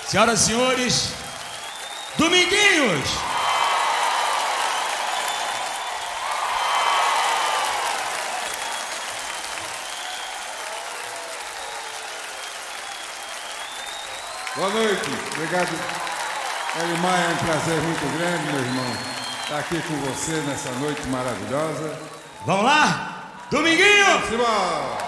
Senhoras e senhores, Dominguinhos! Boa noite, obrigado. Elimar, é um prazer muito grande, meu irmão, estar aqui com você nessa noite maravilhosa. Vamos lá? Dominguinho! Simba!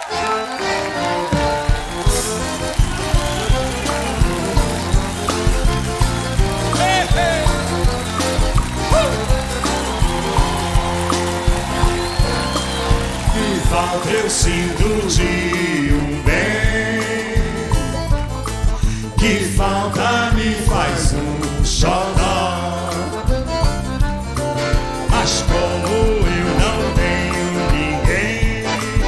Que falta eu sinto de um bem, que falta me faz um xodó. Mas como eu não tenho ninguém,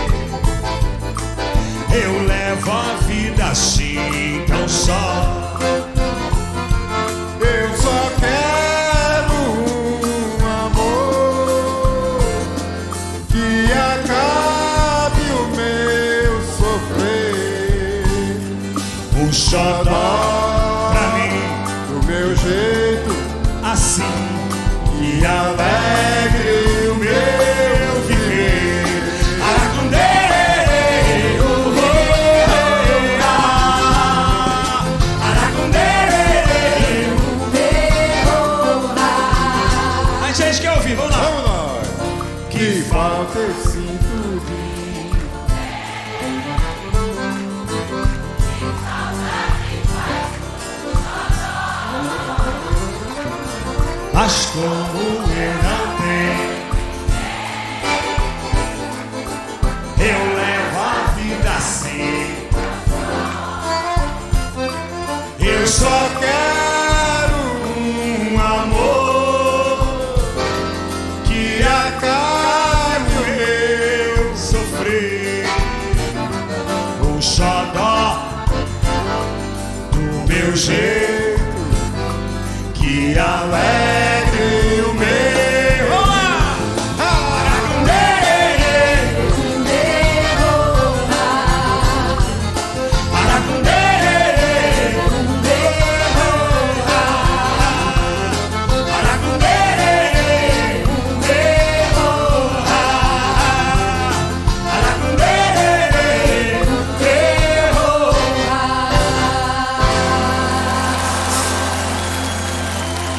eu levo a vida assim tão só. Eu só quero um amor que acabe o meu sofrer. Um xodó pra mim, Do meu jeito, assim, que alegre o meu viver. Aracundê, a gente quer ouvir, vamos lá. vamos nós. Que falta eu sinto de Mas como eu não tenho, eu levo a vida assim. Eu só quero um amor que acabe o meu sofrer. Um xodó do meu jeito que alegre